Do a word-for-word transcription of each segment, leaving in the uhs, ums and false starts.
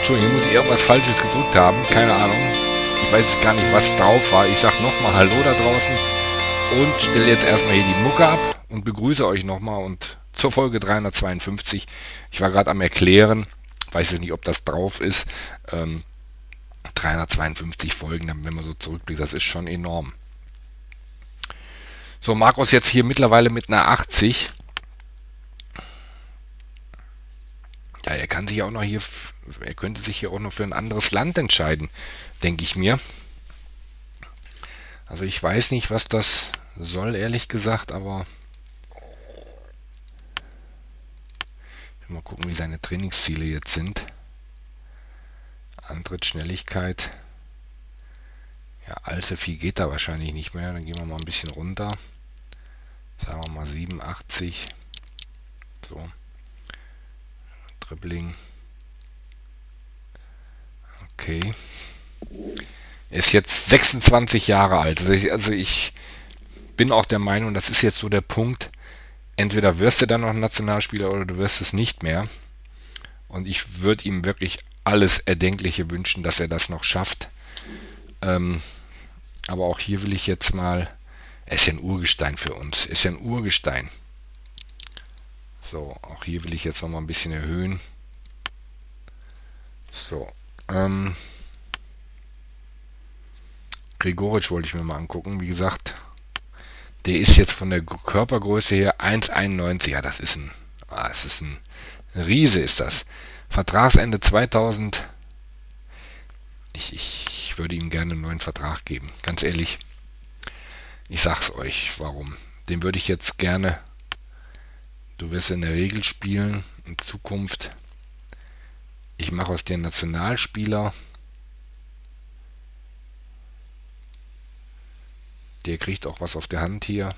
Entschuldigung, muss ich irgendwas Falsches gedrückt haben? Keine Ahnung. Ich weiß gar nicht, was drauf war. Ich sag nochmal Hallo da draußen und stelle jetzt erstmal hier die Mucke ab und begrüße euch nochmal und zur Folge dreihundertzweiundfünfzig. Ich war gerade am Erklären, weiß jetzt nicht, ob das drauf ist. Ähm, dreihundertzweiundfünfzig Folgen, wenn man so zurückblickt, das ist schon enorm. So, Markus jetzt hier mittlerweile mit einer achtzig. Ja, er kann sich auch noch hier, er könnte sich hier auch noch für ein anderes Land entscheiden, denke ich mir. Also ich weiß nicht, was das soll, ehrlich gesagt, aber ich will mal gucken, wie seine Trainingsziele jetzt sind. Antritt, Schnelligkeit. Ja, allzu viel geht da wahrscheinlich nicht mehr. Dann gehen wir mal ein bisschen runter. Sagen wir mal siebenundachtzig. So. Dribbling. Okay. Er ist jetzt sechsundzwanzig Jahre alt. Also ich, also ich bin auch der Meinung, das ist jetzt so der Punkt. Entweder wirst du dann noch Nationalspieler oder du wirst es nicht mehr. Und ich würde ihm wirklich alles Erdenkliche wünschen, dass er das noch schafft. Ähm, aber auch hier will ich jetzt mal... Er ist ja ein Urgestein für uns. Er ist ja ein Urgestein. So, auch hier will ich jetzt noch mal ein bisschen erhöhen. So, ähm... Gregoritsch wollte ich mir mal angucken. Wie gesagt, der ist jetzt von der Körpergröße her eins Komma einundneunzig. Ja, das ist ein... Ah, das ist ein Riese, ist das. Vertragsende zweitausend. Ich, ich, ich würde ihm gerne einen neuen Vertrag geben. Ganz ehrlich. Ich sag's euch, warum. Den würde ich jetzt gerne... Du wirst in der Regel spielen, in Zukunft. Ich mache aus dir einen Nationalspieler. Der kriegt auch was auf der Hand hier.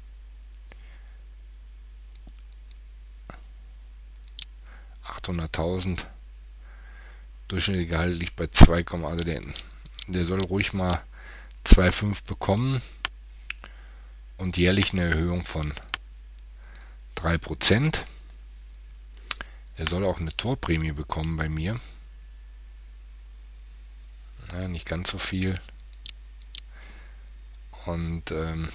achthunderttausend. Durchschnittliche Gehalt liegt bei zwei, also der, der soll ruhig mal zwei Komma fünf bekommen. Und jährlich eine Erhöhung von drei Prozent. Er soll auch eine Torprämie bekommen bei mir. Ja, nicht ganz so viel. Und ähm,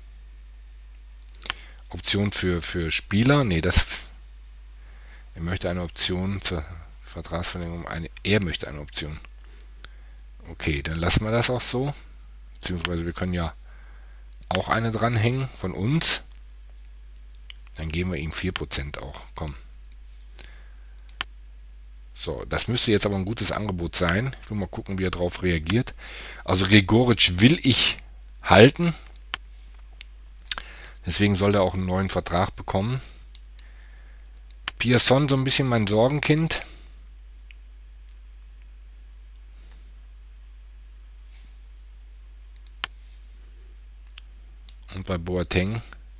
Option für, für Spieler. Nee, das... Er möchte eine Option zur Vertragsverlängerung. Eine, er möchte eine Option. Okay, dann lassen wir das auch so. Beziehungsweise wir können ja auch eine dranhängen von uns. Dann geben wir ihm vier Prozent auch. Komm. So, das müsste jetzt aber ein gutes Angebot sein. Ich will mal gucken, wie er darauf reagiert. Also Gregoritsch will ich halten. Deswegen soll er auch einen neuen Vertrag bekommen. Pierson so ein bisschen mein Sorgenkind. Und bei Boateng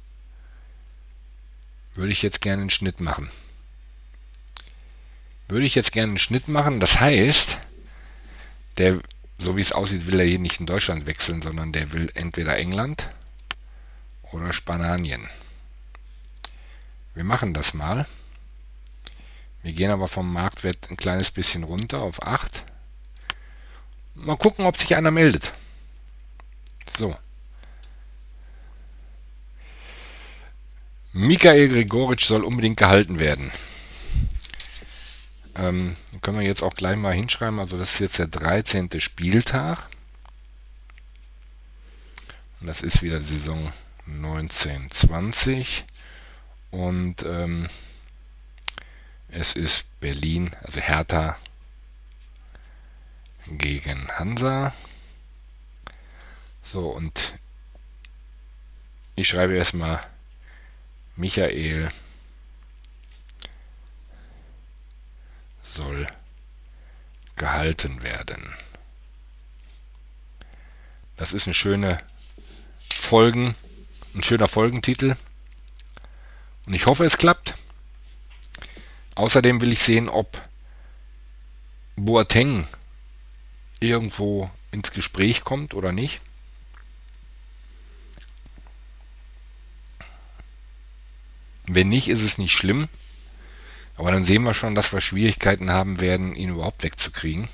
würde ich jetzt gerne einen Schnitt machen. Würde ich jetzt gerne einen Schnitt machen. Das heißt, der, so wie es aussieht, will er hier nicht in Deutschland wechseln, sondern der will entweder England oder Spanien. Wir machen das mal. Wir gehen aber vom Marktwert ein kleines bisschen runter auf acht. Mal gucken, ob sich einer meldet. So. Michael Gregoritsch soll unbedingt gehalten werden. Ähm, können wir jetzt auch gleich mal hinschreiben. Also das ist jetzt der dreizehnte Spieltag. Und das ist wieder Saison neunzehn zwanzig. Und ähm, es ist Berlin, also Hertha gegen Hansa. So, und ich schreibe erstmal Michael soll gehalten werden. Das ist eine schöne Folgen, ein schöner Folgentitel. Und ich hoffe, es klappt. Außerdem will ich sehen, ob Boateng irgendwo ins Gespräch kommt oder nicht. Wenn nicht, ist es nicht schlimm. Aber dann sehen wir schon, dass wir Schwierigkeiten haben werden, ihn überhaupt wegzukriegen.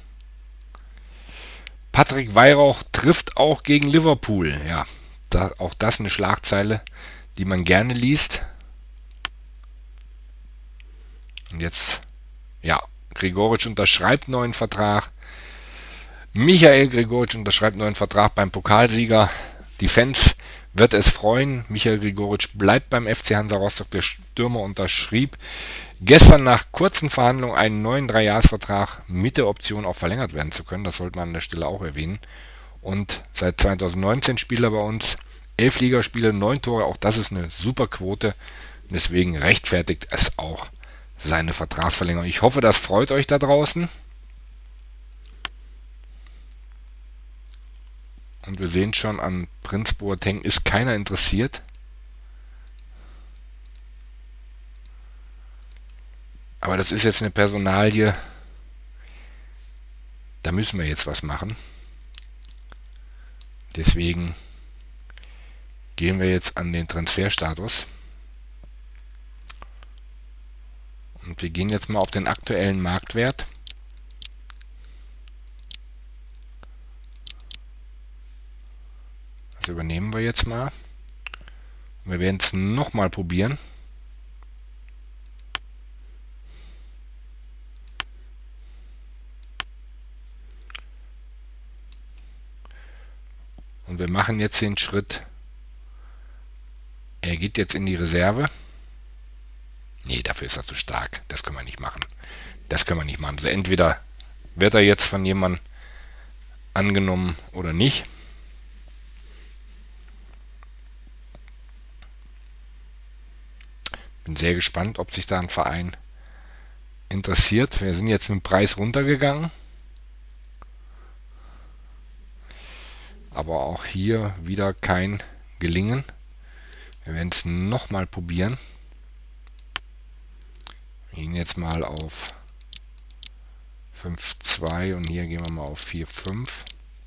Patrick Weihrauch trifft auch gegen Liverpool. Ja, da, auch das eine Schlagzeile, die man gerne liest. Und jetzt, ja, Gregoritsch unterschreibt neuen Vertrag. Michael Gregoritsch unterschreibt neuen Vertrag beim Pokalsieger. Die Fans wird es freuen. Michael Gregoritsch bleibt beim F C Hansa Rostock. Der Stürmer unterschrieb gestern nach kurzen Verhandlungen einen neuen Dreijahresvertrag mit der Option auch verlängert werden zu können. Das sollte man an der Stelle auch erwähnen. Und seit zweitausendneunzehn spielt er bei uns. Elf Ligaspiele, neun Tore. Auch das ist eine super Quote. Deswegen rechtfertigt es auch seine Vertragsverlängerung. Ich hoffe, das freut euch da draußen. Und wir sehen schon, an Prince Boateng ist keiner interessiert. Aber das ist jetzt eine Personalie, da müssen wir jetzt was machen. Deswegen gehen wir jetzt an den Transferstatus. Und wir gehen jetzt mal auf den aktuellen Marktwert. Das übernehmen wir jetzt mal. Wir werden es nochmal probieren. Und wir machen jetzt den Schritt. Er geht jetzt in die Reserve. Nee, dafür ist er zu stark. Das können wir nicht machen. Das können wir nicht machen. Also entweder wird er jetzt von jemandem angenommen oder nicht. Bin sehr gespannt, ob sich da ein Verein interessiert. Wir sind jetzt mit dem Preis runtergegangen. Aber auch hier wieder kein Gelingen. Wir werden es nochmal probieren. Wir gehen jetzt mal auf fünf Komma zwei und hier gehen wir mal auf vier Komma fünf.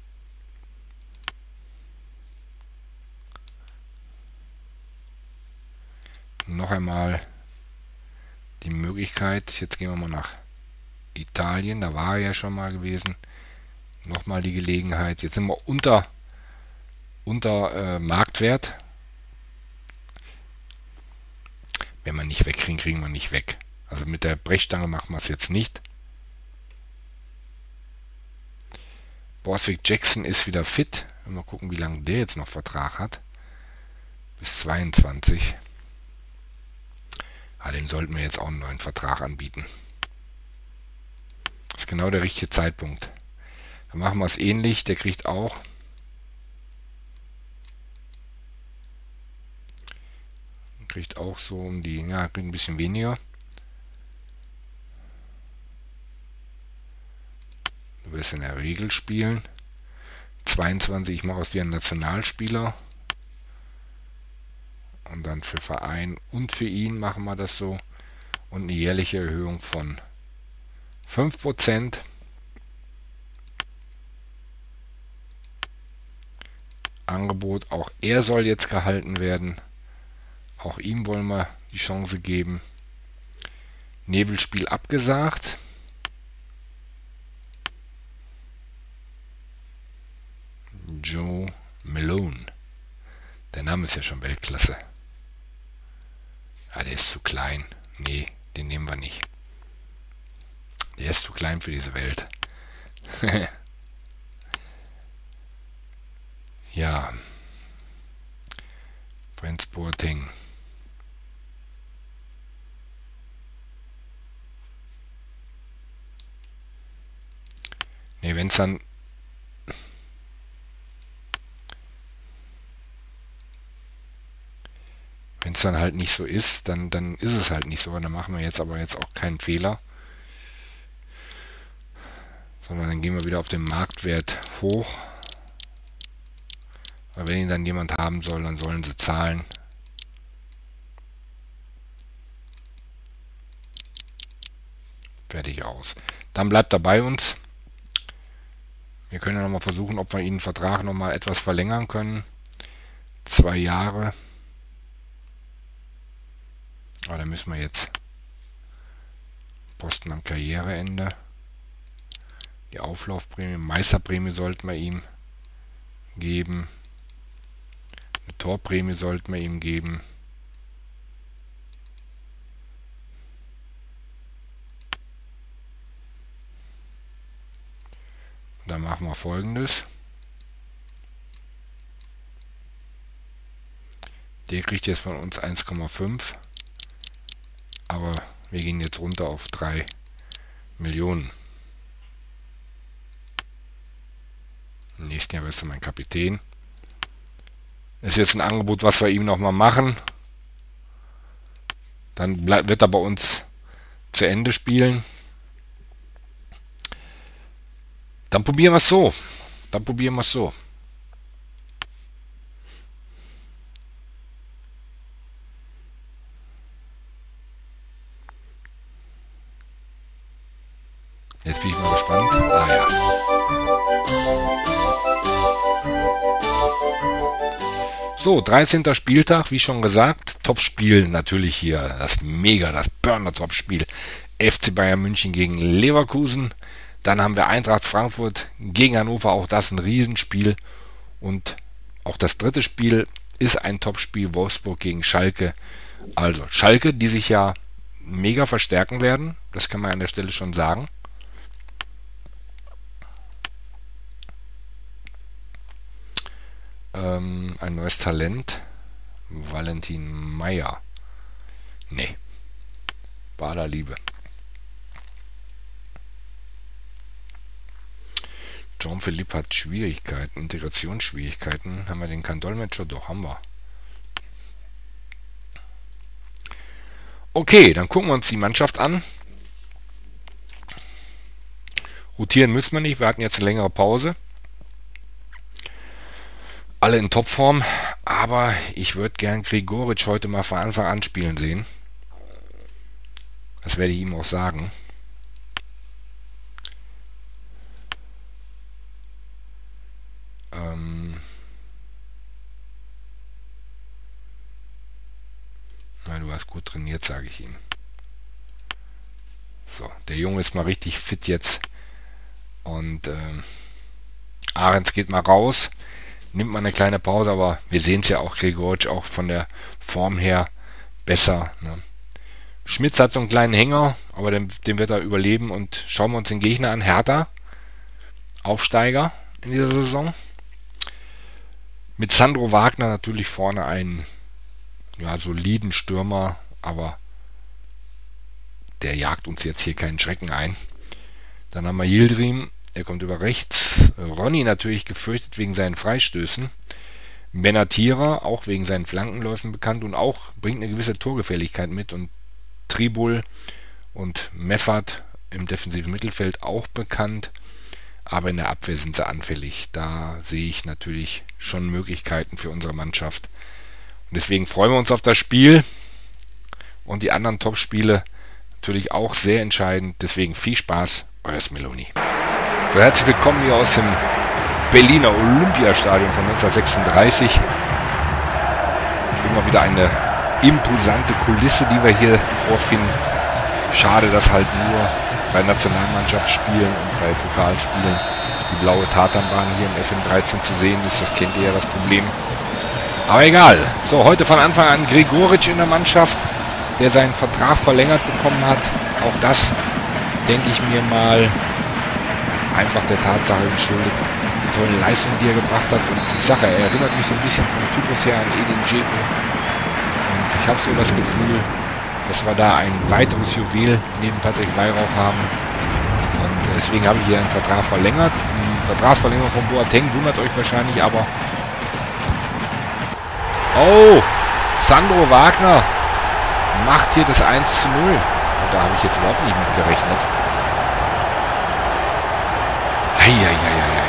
Noch einmal die Möglichkeit, jetzt gehen wir mal nach Italien, da war er ja schon mal gewesen. Nochmal die Gelegenheit, jetzt sind wir unter, unter äh, Marktwert. Wenn wir nicht wegkriegen, kriegen wir nicht weg. Also mit der Brechstange machen wir es jetzt nicht. Borswick Jackson ist wieder fit. Mal gucken, wie lange der jetzt noch Vertrag hat. Bis zweiundzwanzig. Ah, dem sollten wir jetzt auch einen neuen Vertrag anbieten. Das ist genau der richtige Zeitpunkt. Dann machen wir es ähnlich. Der kriegt auch kriegt auch so um die, ja, kriegt ein bisschen weniger. Du wirst in der Regel spielen. zweiundzwanzig, ich mache aus dir einen Nationalspieler. Und dann für Verein und für ihn machen wir das so. Und eine jährliche Erhöhung von fünf Prozent. Angebot, auch er soll jetzt gehalten werden. Auch ihm wollen wir die Chance geben. Nebelspiel abgesagt. Joe Malone. Der Name ist ja schon Weltklasse. Ah, der ist zu klein. Nee, den nehmen wir nicht. Der ist zu klein für diese Welt. Ja. Prince Boateng. Nee, wenn es dann wenn es dann halt nicht so ist, dann, dann ist es halt nicht so. Und dann machen wir jetzt aber jetzt auch keinen Fehler. Sondern dann gehen wir wieder auf den Marktwert hoch. Weil wenn ihn dann jemand haben soll, dann sollen sie zahlen. Fertig aus. Dann bleibt er bei uns. Wir können ja nochmal versuchen, ob wir ihn den Vertrag nochmal etwas verlängern können. Zwei Jahre. Aber da müssen wir jetzt Posten am Karriereende. Die Auflaufprämie, Meisterprämie sollten wir ihm geben. Eine Torprämie sollten wir ihm geben. Dann machen wir Folgendes. Der kriegt jetzt von uns eins Komma fünf. Aber wir gehen jetzt runter auf drei Millionen. Im nächsten Jahr wirst du mein Kapitän. Das ist jetzt ein Angebot, was wir ihm nochmal machen. Dann bleib, wird er bei uns zu Ende spielen. Dann probieren wir es so. Dann probieren wir es so. Jetzt bin ich mal gespannt. Ah ja. So, dreizehnter Spieltag, wie schon gesagt. Topspiel natürlich hier. Das Mega, das Burner-Topspiel. F C Bayern München gegen Leverkusen. Dann haben wir Eintracht Frankfurt gegen Hannover, auch das ein Riesenspiel. Und auch das dritte Spiel ist ein Topspiel, Wolfsburg gegen Schalke. Also Schalke, die sich ja mega verstärken werden, das kann man an der Stelle schon sagen. Ähm, ein neues Talent, Valentin Meyer. Nee, Bader Liebe. Jean-Philippe hat Schwierigkeiten, Integrationsschwierigkeiten. Haben wir den kein Dolmetscher? Doch, haben wir. Okay, dann gucken wir uns die Mannschaft an. Rotieren müssen wir nicht, wir hatten jetzt eine längere Pause. Alle in Topform, aber ich würde gern Gregoritsch heute mal von Anfang an spielen sehen. Das werde ich ihm auch sagen. Ähm Na, du hast gut trainiert, sage ich ihm. So, der Junge ist mal richtig fit jetzt. Und ähm, Ahrens geht mal raus. Nimmt mal eine kleine Pause, aber wir sehen es ja auch, Gregoritsch auch von der Form her besser. Ne? Schmitz hat so einen kleinen Hänger, aber den, den wird er überleben. Und schauen wir uns den Gegner an. Hertha, Aufsteiger in dieser Saison. Mit Sandro Wagner natürlich vorne einen ja, soliden Stürmer, aber der jagt uns jetzt hier keinen Schrecken ein. Dann haben wir Yildirim, der kommt über rechts. Ronny natürlich gefürchtet wegen seinen Freistößen. Benatira, auch wegen seinen Flankenläufen bekannt und auch bringt eine gewisse Torgefährlichkeit mit. Und Tribul und Meffert im defensiven Mittelfeld auch bekannt. Aber in der Abwehr sind sie anfällig. Da sehe ich natürlich schon Möglichkeiten für unsere Mannschaft. Und deswegen freuen wir uns auf das Spiel. Und die anderen Top-Spiele natürlich auch sehr entscheidend. Deswegen viel Spaß, euer Smeloni. So, herzlich willkommen hier aus dem Berliner Olympiastadion von neunzehnhundertsechsunddreißig. Immer wieder eine imposante Kulisse, die wir hier vorfinden. Schade, dass halt nur bei Nationalmannschaftsspielen und bei Pokalspielen die blaue Tatanbahn hier im F M dreizehn zu sehen ist. Das kennt ihr ja, das Problem. Aber egal. So, heute von Anfang an Gregoritsch in der Mannschaft, der seinen Vertrag verlängert bekommen hat. Auch das, denke ich mir mal, einfach der Tatsache geschuldet, die tolle Leistung, die er gebracht hat. Und ich sage, er erinnert mich so ein bisschen von der Typus her an Edin Dzeko. Und ich habe so das Gefühl, dass wir da ein weiteres Juwel neben Patrick Weihrauch haben. Und deswegen habe ich hier einen Vertrag verlängert. Die Vertragsverlängerung von Boateng wundert euch wahrscheinlich, aber... Oh, Sandro Wagner macht hier das eins zu null. Und da habe ich jetzt überhaupt nicht mit gerechnet. Eieieiei.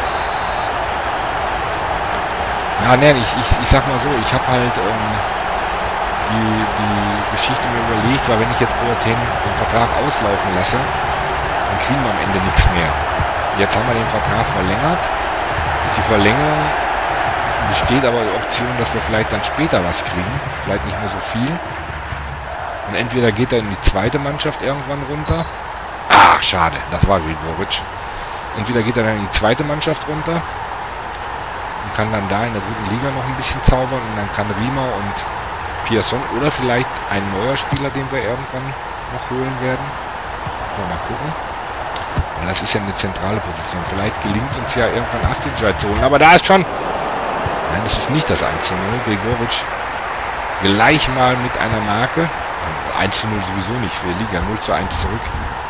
Ja, ne, ich, ich, ich sag mal so, ich habe halt ähm, die, die Geschichte mir überlegt, weil wenn ich jetzt Boateng den Vertrag auslaufen lasse, dann kriegen wir am Ende nichts mehr. Jetzt haben wir den Vertrag verlängert. Und die Verlängerung besteht aber die Option, dass wir vielleicht dann später was kriegen. Vielleicht nicht mehr so viel. Und entweder geht er in die zweite Mannschaft irgendwann runter. Ach, schade, das war Gregoritsch. Entweder geht er dann in die zweite Mannschaft runter und kann dann da in der dritten Liga noch ein bisschen zaubern und dann kann Riemer und Pierson oder vielleicht ein neuer Spieler, den wir irgendwann noch holen werden. So, mal gucken. Ja, das ist ja eine zentrale Position. Vielleicht gelingt uns ja irgendwann Aftinjai zu holen. Aber da ist schon... Nein, das ist nicht das eins zu null. Gregoritsch gleich mal mit einer Marke. eins zu null sowieso nicht. Wir liegen ja null zu eins zurück.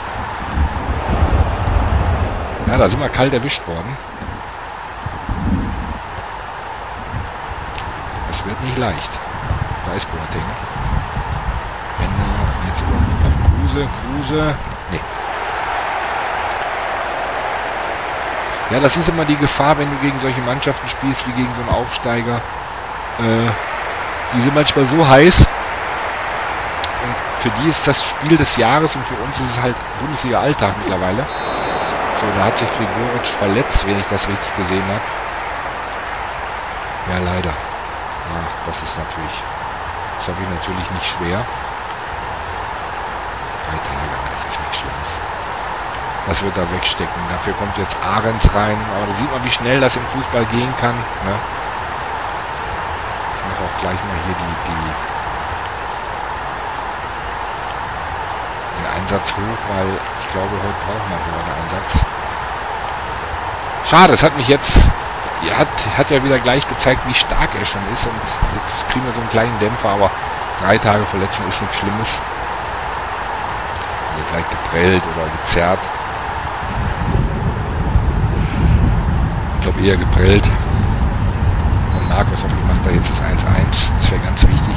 Ja, da sind wir kalt erwischt worden. Das wird nicht leicht. Da ist Boateng. Bender, jetzt auf Kruse. Kruse. Nee. Ja, das ist immer die Gefahr, wenn du gegen solche Mannschaften spielst, wie gegen so einen Aufsteiger. Äh, die sind manchmal so heiß. Und für die ist das Spiel des Jahres und für uns ist es halt Bundesliga-Alltag mittlerweile. So, da hat sich Gregoritsch verletzt, wenn ich das richtig gesehen habe. Ja, leider. Ach, das ist natürlich... Das habe ich natürlich nicht schwer. Drei Tage, das ist nichts Schlimmes. Das wird er wegstecken. Dafür kommt jetzt Ahrens rein. Aber da sieht man, wie schnell das im Fußball gehen kann. Ne? Ich mache auch gleich mal hier die, die den Einsatz hoch, weil ich glaube, heute brauchen wir einen Einsatz. Schade, es hat mich jetzt... Er hat, hat ja wieder gleich gezeigt, wie stark er schon ist. Und jetzt kriegen wir so einen kleinen Dämpfer. Aber drei Tage Verletzung ist nichts Schlimmes. Vielleicht geprellt oder gezerrt. Ich glaube eher geprellt. Und Markus hoffentlich macht da jetzt das eins eins. Das wäre ganz wichtig.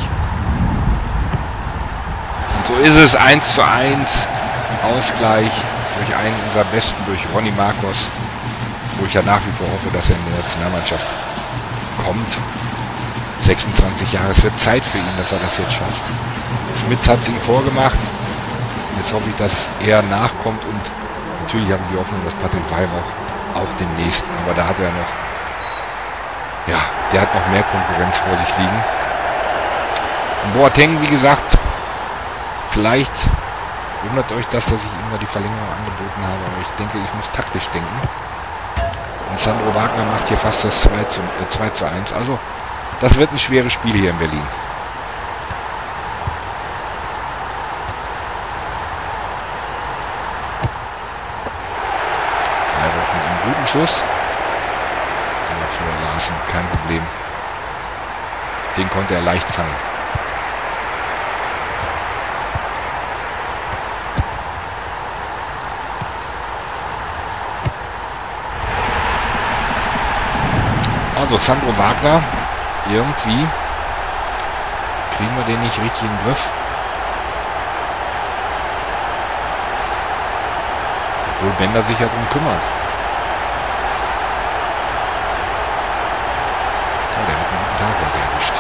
Und so ist es. eins zu eins. Ausgleich durch einen unserer Besten, durch Ronny Marcos. Wo ich ja nach wie vor hoffe, dass er in der Nationalmannschaft kommt. sechsundzwanzig Jahre. Es wird Zeit für ihn, dass er das jetzt schafft. Schmitz hat es ihm vorgemacht. Jetzt hoffe ich, dass er nachkommt und natürlich habe ich die Hoffnung, dass Patrick Weihrauch auch demnächst, aber da hat er noch, ja, der hat noch mehr Konkurrenz vor sich liegen. Und Boateng, wie gesagt, vielleicht wundert euch das, dass ich ihm da die Verlängerung angeboten habe, aber ich denke, ich muss taktisch denken. Und Sandro Wagner macht hier fast das zwei zu eins, also das wird ein schweres Spiel hier in Berlin. Guten Schuss. Aber für Larsen kein Problem. Den konnte er leicht fangen. Also Sandro Wagner. Irgendwie kriegen wir den nicht richtig in den Griff. Obwohl Bender sich ja darum kümmert. Da wurde er erwischt.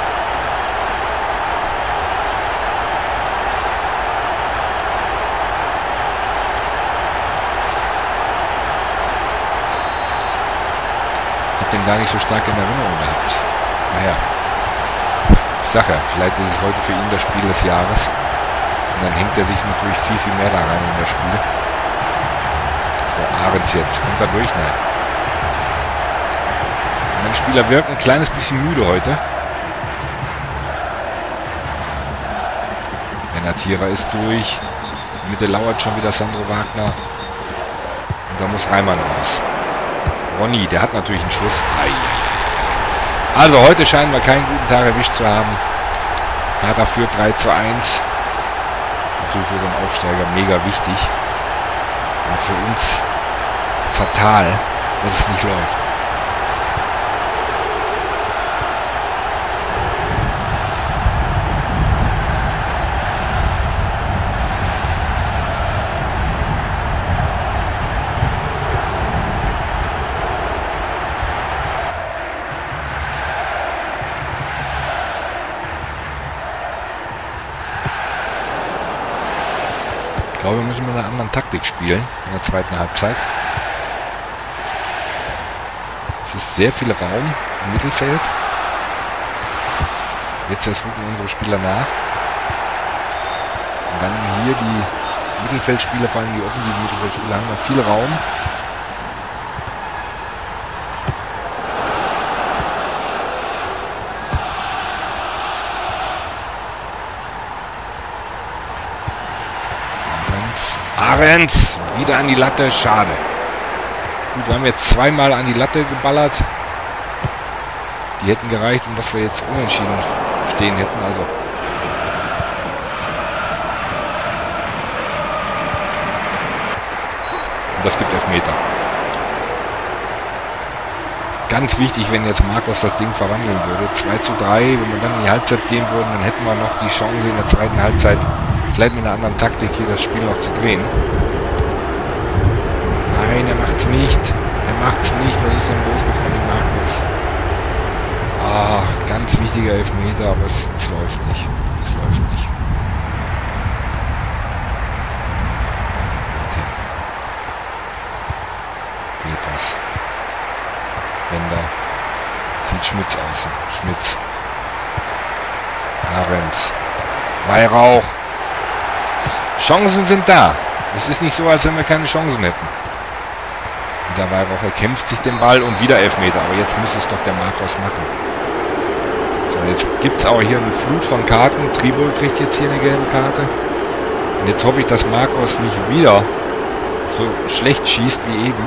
Ich habe den gar nicht so stark in Erinnerung gehabt. Naja. Ich sag ja, vielleicht ist es heute für ihn das Spiel des Jahres. Und dann hängt er sich natürlich viel, viel mehr da rein in das Spiel. So, Ahrens jetzt. Kommt er durch? Nein. Meine Spieler wirken ein kleines bisschen müde heute. Benatira ist durch. In Mitte lauert schon wieder Sandro Wagner. Und da muss Reimann raus. Ronny, der hat natürlich einen Schuss. Also heute scheinen wir keinen guten Tag erwischt zu haben. Hertha führt drei zu eins. Natürlich für so einen Aufsteiger mega wichtig. Aber für uns fatal, dass es nicht läuft. Ich glaube, wir müssen mit einer anderen Taktik spielen in der zweiten Halbzeit. Es ist sehr viel Raum im Mittelfeld. Jetzt erst rücken unsere Spieler nach. dann hier die Mittelfeldspieler, vor allem die offensiven Mittelfeldspieler, haben noch viel Raum. Ahrens, wieder an die Latte, schade. Gut, wir haben jetzt zweimal an die Latte geballert. Die hätten gereicht, um dass wir jetzt unentschieden stehen hätten. Also und das gibt Elfmeter. Ganz wichtig, wenn jetzt Marcos das Ding verwandeln würde. zwei zu drei, wenn wir dann in die Halbzeit gehen würden, dann hätten wir noch die Chance in der zweiten Halbzeit, vielleicht mit einer anderen Taktik hier das Spiel noch zu drehen. Nein, er macht's nicht. Er macht's nicht. Was ist denn los mit Ronny Marcos? Ach, ganz wichtiger Elfmeter, aber es, es läuft nicht. Es läuft nicht. Fehlpass. Bender. Sieht Schmitz außen. Schmitz. Ahrens. Weihrauch. Chancen sind da. Es ist nicht so, als wenn wir keine Chancen hätten. Wieder Weihrauch, er kämpft sich den Ball und wieder Elfmeter. Aber jetzt muss es doch der Marcos machen. So, jetzt gibt es auch hier eine Flut von Karten. Tribol kriegt jetzt hier eine gelbe Karte. Und jetzt hoffe ich, dass Marcos nicht wieder so schlecht schießt wie eben.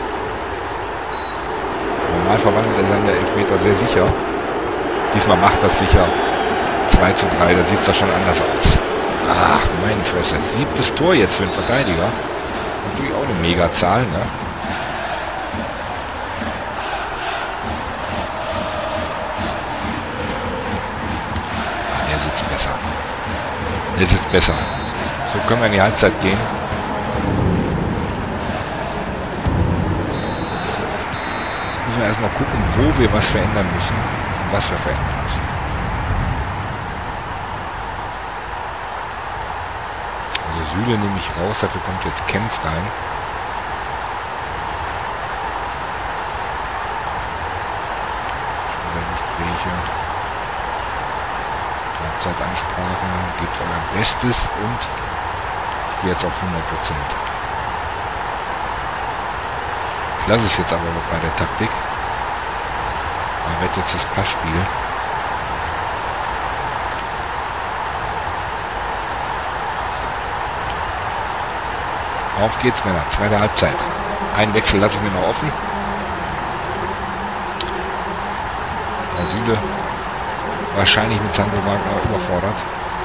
Normal verwandelt er seinen Elfmeter sehr sicher. Diesmal macht das sicher zwei zu drei. Da sieht es doch schon anders aus. Ach, meine Fresse. Siebtes Tor jetzt für den Verteidiger. Natürlich auch eine Mega-Zahl, ne? Der sitzt besser. Der sitzt besser. So können wir in die Halbzeit gehen. Müssen wir erstmal gucken, wo wir was verändern müssen und was wir verändern müssen. Süle nehme ich raus, dafür kommt jetzt Kempf rein. Gespräche. Halbzeitansprache. Gebt euer Bestes und ich gehe jetzt auf hundert Prozent. Ich lasse es jetzt aber noch bei der Taktik. Da wird jetzt das Passspiel. Auf geht's, Männer. Zweite Halbzeit. Einen Wechsel lasse ich mir noch offen. Der Süle wahrscheinlich mit Sandro Wagner überfordert.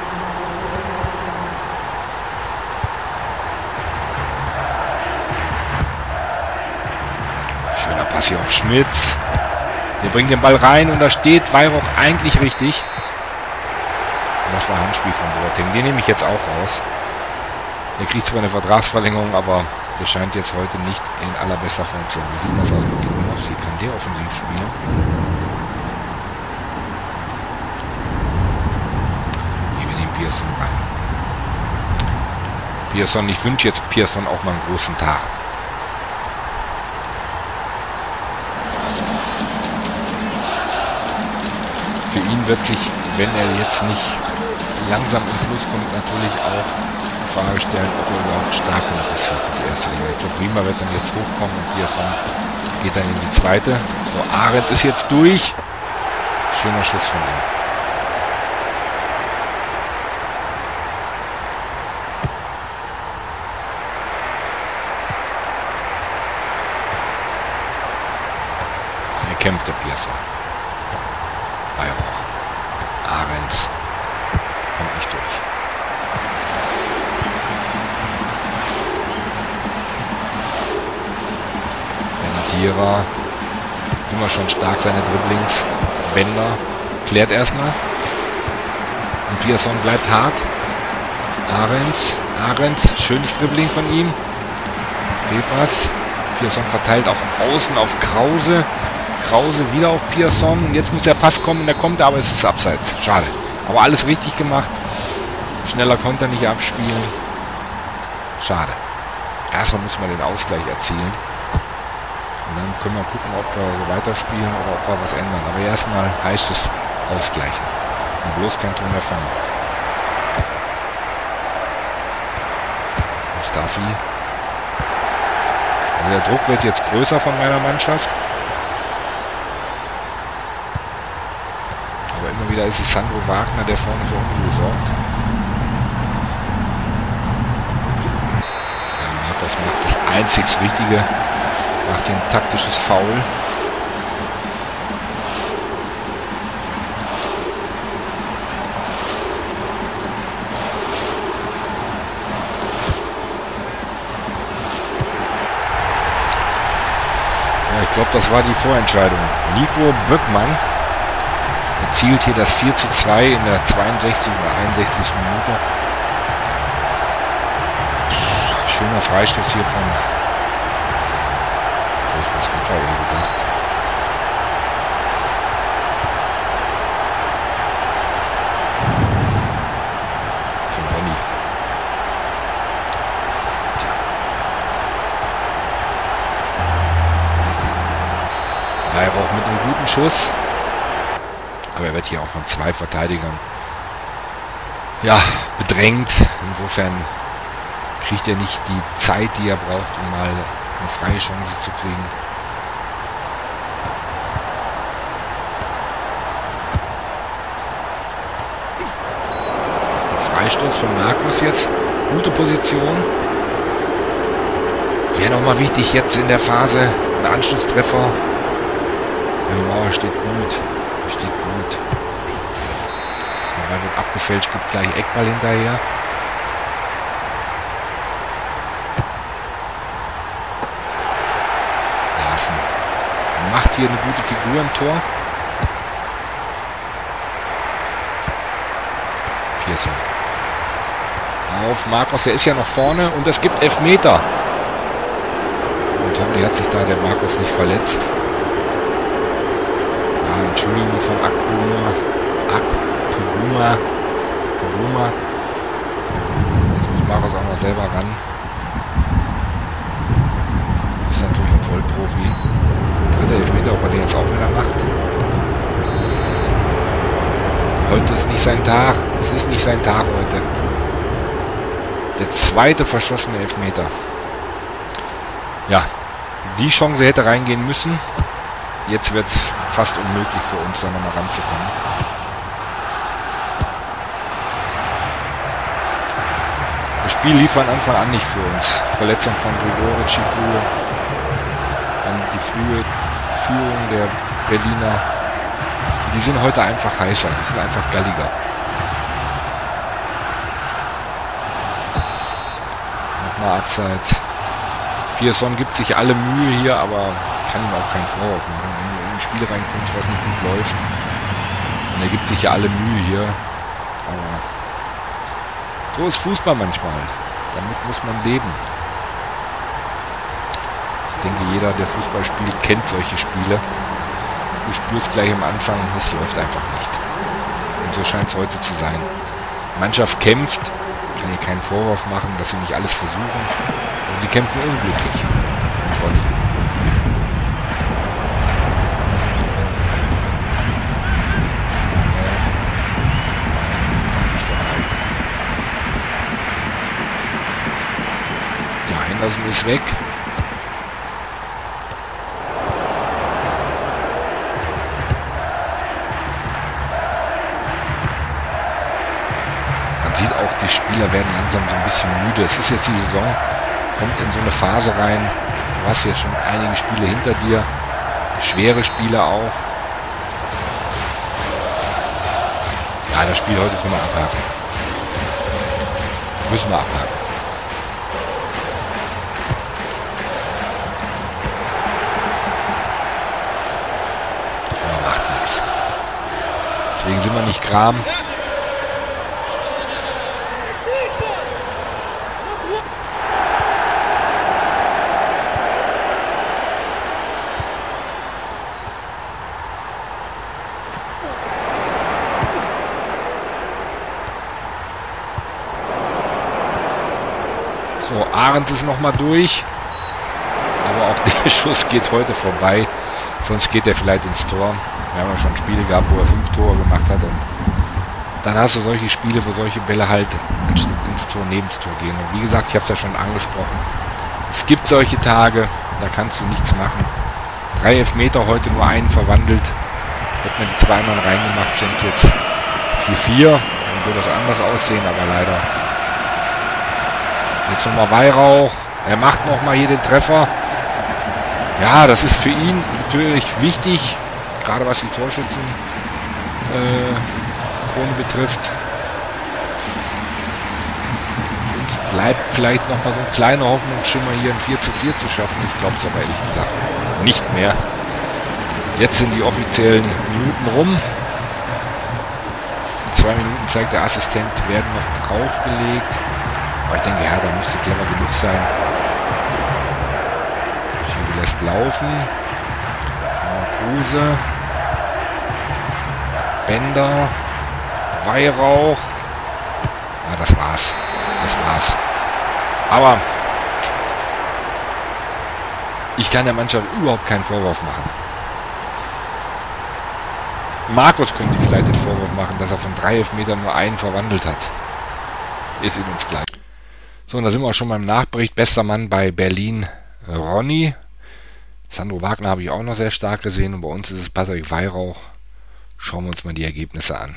Schöner Pass hier auf Schmitz. Der bringt den Ball rein und da steht Weihrauch eigentlich richtig. Und das war Handspiel von Boateng. Den nehme ich jetzt auch raus. Der kriegt zwar eine Vertragsverlängerung, aber der scheint jetzt heute nicht in allerbester Form zu sein. Wie sieht das aus mit Edmunowski? Kann der offensiv spielen? Hier, wir nehmen Pearson rein. Pearson, ich wünsche jetzt Pearson auch mal einen großen Tag. Für ihn wird sich, wenn er jetzt nicht langsam im Plus kommt, natürlich auch Frage stellen, ob er überhaupt stark genug ist für die erste Liga. Ich glaube, Riemer wird dann jetzt hochkommen und Pearson geht dann in die zweite. So, Ahrens ist jetzt durch. Schöner Schuss von ihm. Er kämpft, der Pearson. Weihrauch. Ahrens kommt nicht durch. Vierer, immer schon stark seine Dribblings. Bender klärt erstmal. Und Pearson bleibt hart. Ahrens, Ahrens, schönes Dribbling von ihm. Fehlpass. Pearson verteilt auf Außen auf Krause. Krause wieder auf Pearson. Jetzt muss der Pass kommen, der kommt, aber es ist abseits. Schade. Aber alles richtig gemacht. Schneller konnte er nicht abspielen. Schade. Erstmal muss man den Ausgleich erzielen. Und dann können wir gucken, ob wir so weiterspielen oder ob wir was ändern. Aber erstmal heißt es ausgleichen. Und bloß kein Tor mehr fangen. Mustafi. Also der Druck wird jetzt größer von meiner Mannschaft. Aber immer wieder ist es Sandro Wagner, der vorne für Unruhe sorgt. Ja, Marcos macht das einzig Richtige. Macht hier ein taktisches Foul. Ich glaube, das war die Vorentscheidung. Nico Böckmann erzielt hier das vier zu zwei in der zweiundsechzigsten oder einundsechzigsten Minute. Schöner Freistoß hier von, was habe ich fast Raphael gesagt. Von Ronny. Er braucht mit einem guten Schuss. Aber er wird hier auch von zwei Verteidigern ja, bedrängt. Insofern kriegt er nicht die Zeit, die er braucht, um mal eine freie Chance zu kriegen. Freistoß von Marcos jetzt. Gute Position. Wäre nochmal wichtig jetzt in der Phase. Ein Anschlusstreffer. Die Mauer steht gut. Steht gut. Der Ball wird abgefälscht, gibt gleich Eckball hinterher. Larsen macht hier eine gute Figur im Tor. Pearson. Auf Marcos, der ist ja noch vorne und es gibt Elfmeter. Und hoffentlich hat sich da der Marcos nicht verletzt. Entschuldigung von Akpoguma. Akpoguma. Akpoguma. Jetzt muss Marcos auch noch selber ran. Ist natürlich ein Vollprofi. Dritter Elfmeter, ob er den jetzt auch wieder macht. Heute ist nicht sein Tag. Es ist nicht sein Tag heute. Der zweite verschossene Elfmeter. Ja, die Chance hätte reingehen müssen. Jetzt wird es fast unmöglich für uns, da nochmal ranzukommen. Das Spiel lief von Anfang an nicht für uns. Verletzung von Grigori Cifu, dann die frühe Führung der Berliner. Die sind heute einfach heißer, die sind einfach galliger. Nochmal abseits. Pearson gibt sich alle Mühe hier, aber kann ihm auch keinen Vorwurf machen. Wenn du in ein Spiel reinkommst, was nicht gut läuft, und er gibt sich ja alle Mühe hier. Aber so ist Fußball manchmal. Damit muss man leben. Ich denke, jeder, der Fußball spielt, kennt solche Spiele. Du spürst gleich am Anfang, es läuft einfach nicht. Und so scheint es heute zu sein. Die Mannschaft kämpft, kann hier keinen Vorwurf machen, dass sie nicht alles versuchen. Und sie kämpfen unglücklich. Und Ronny. Henderson ist weg. Man sieht auch, die Spieler werden langsam so ein bisschen müde. Es ist jetzt die Saison, kommt in so eine Phase rein. Du hast jetzt schon einige Spiele hinter dir. Schwere Spiele auch. Ja, das Spiel heute können wir abhaken. Müssen wir abhaken. Deswegen sind wir nicht Kram. So, Arendt ist noch mal durch. Aber auch der Schuss geht heute vorbei. Sonst geht er vielleicht ins Tor. Wir haben ja schon Spiele gehabt, wo er fünf Tore gemacht hat. Und dann hast du solche Spiele, wo solche Bälle halt anstatt ins Tor neben das Tor gehen. Und wie gesagt, ich habe es ja schon angesprochen. Es gibt solche Tage, da kannst du nichts machen. Drei Elfmeter, heute nur einen verwandelt. Hätte man die zwei anderen reingemacht, stand jetzt vier vier. Dann würde das anders aussehen, aber leider. Jetzt nochmal Weihrauch. Er macht nochmal hier den Treffer. Ja, das ist für ihn natürlich wichtig, gerade was die Torschützen äh, Krone betrifft. Und bleibt vielleicht nochmal so ein kleiner Hoffnungsschimmer, hier ein vier zu vier zu schaffen. Ich glaube es aber ehrlich gesagt nicht mehr. Jetzt sind die offiziellen Minuten rum. Zwei Minuten, zeigt der Assistent, werden noch draufgelegt. Aber ich denke, Hertha müsste clever genug sein. Schiebe lässt laufen. Kruse. Bender. Weihrauch. Ja, das war's. Das war's. Aber ich kann der Mannschaft überhaupt keinen Vorwurf machen. Markus könnte vielleicht den Vorwurf machen, dass er von drei Elfmetern nur einen verwandelt hat. Ist in uns gleich. So, und da sind wir auch schon beim Nachbericht. Bester Mann bei Berlin, Ronny. Sandro Wagner habe ich auch noch sehr stark gesehen. Und bei uns ist es Patrick Weihrauch. Schauen wir uns mal die Ergebnisse an.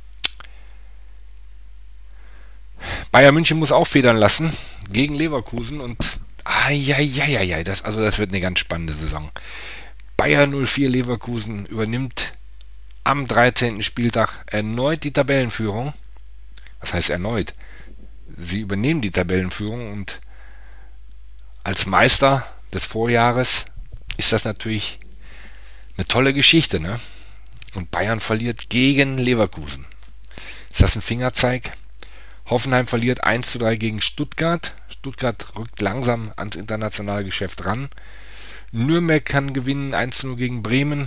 Bayern München muss auch federn lassen gegen Leverkusen. Und ai, das, also das wird eine ganz spannende Saison. Bayern null vier Leverkusen übernimmt am dreizehnten Spieltag erneut die Tabellenführung. Was heißt erneut? Sie übernehmen die Tabellenführung und als Meister des Vorjahres ist das natürlich eine tolle Geschichte, ne? Und Bayern verliert gegen Leverkusen. Ist das ein Fingerzeig? Hoffenheim verliert eins zu drei gegen Stuttgart. Stuttgart rückt langsam ans internationale Geschäft ran. Nürnberg kann gewinnen eins zu null gegen Bremen.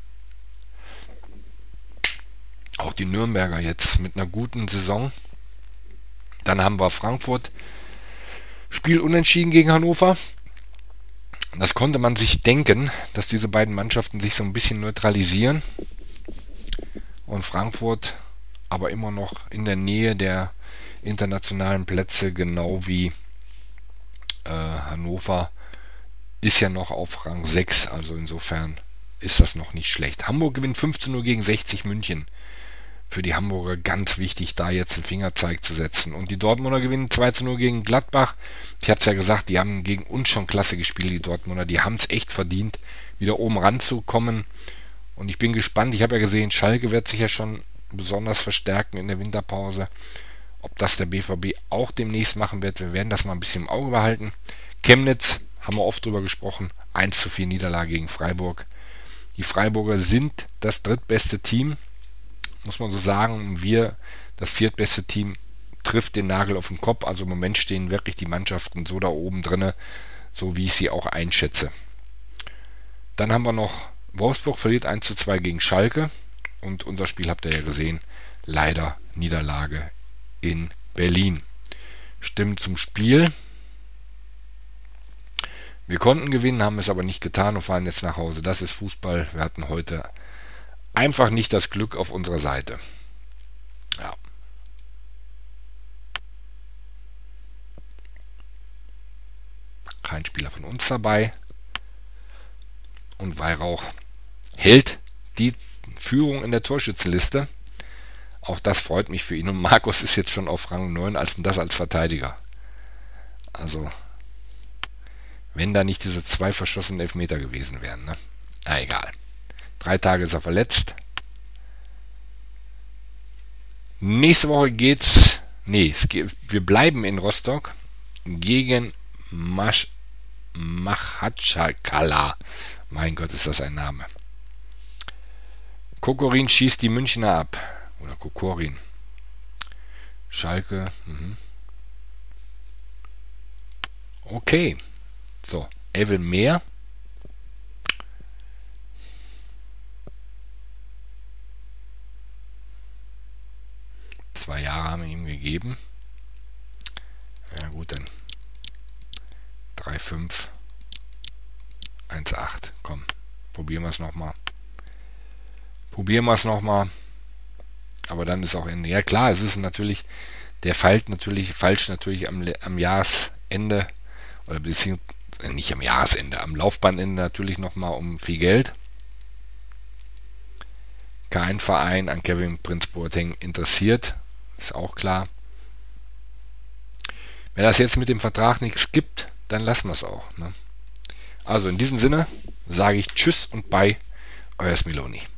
Auch die Nürnberger jetzt mit einer guten Saison. Dann haben wir Frankfurt. Spiel unentschieden gegen Hannover. Das konnte man sich denken, dass diese beiden Mannschaften sich so ein bisschen neutralisieren. Und Frankfurt aber immer noch in der Nähe der internationalen Plätze, genau wie äh, Hannover ist ja noch auf Rang sechs. Also insofern ist das noch nicht schlecht. Hamburg gewinnt fünf zu null gegen sechzig München. Für die Hamburger ganz wichtig, da jetzt einen Fingerzeig zu setzen. Und die Dortmunder gewinnen zwei zu null gegen Gladbach. Ich habe es ja gesagt, die haben gegen uns schon klasse gespielt, die Dortmunder. Die haben es echt verdient, wieder oben ranzukommen. Und ich bin gespannt. Ich habe ja gesehen, Schalke wird sich ja schon besonders verstärken in der Winterpause. Ob das der B V B auch demnächst machen wird, wir werden das mal ein bisschen im Auge behalten. Chemnitz, haben wir oft drüber gesprochen, eins zu vier Niederlage gegen Freiburg. Die Freiburger sind das drittbeste Team, muss man so sagen. Und wir, das viertbeste Team, trifft den Nagel auf den Kopf. Also im Moment stehen wirklich die Mannschaften so da oben drinne, so wie ich sie auch einschätze. Dann haben wir noch Wolfsburg verliert eins zu zwei gegen Schalke. Und unser Spiel habt ihr ja gesehen, leider Niederlage in Berlin. Stimmt zum Spiel. Wir konnten gewinnen, haben es aber nicht getan und fahren jetzt nach Hause. Das ist Fußball. Wir hatten heute einfach nicht das Glück auf unserer Seite. Ja. Kein Spieler von uns dabei. Und Weihrauch hält die Führung in der Torschützenliste. Auch das freut mich für ihn. Und Markus ist jetzt schon auf Rang neun, als das als Verteidiger. Also, wenn da nicht diese zwei verschossenen Elfmeter gewesen wären, ne? Na egal. Drei Tage ist er verletzt. Nächste Woche geht's. Nee, es geht, wir bleiben in Rostock gegen Masch, Machatschakala. Mein Gott, ist das ein Name. Kokorin schießt die Münchner ab. Oder Kokorin. Schalke. Mhm. Okay. So, Evel mehr. Zwei Jahre haben wir ihm gegeben. Ja gut, dann drei fünf, eins acht. Komm, probieren wir es nochmal. Probieren wir es nochmal. Aber dann ist auch Ende. Ja klar, es ist natürlich, der fällt natürlich, falsch natürlich am, am Jahresende, oder beziehungsweise nicht am Jahresende, am Laufbahnende natürlich nochmal um viel Geld. Kein Verein an Kevin Prince Boateng interessiert, ist auch klar. Wenn das jetzt mit dem Vertrag nichts gibt, dann lassen wir es auch. Ne? Also in diesem Sinne sage ich Tschüss und Bye, euer Smiloni.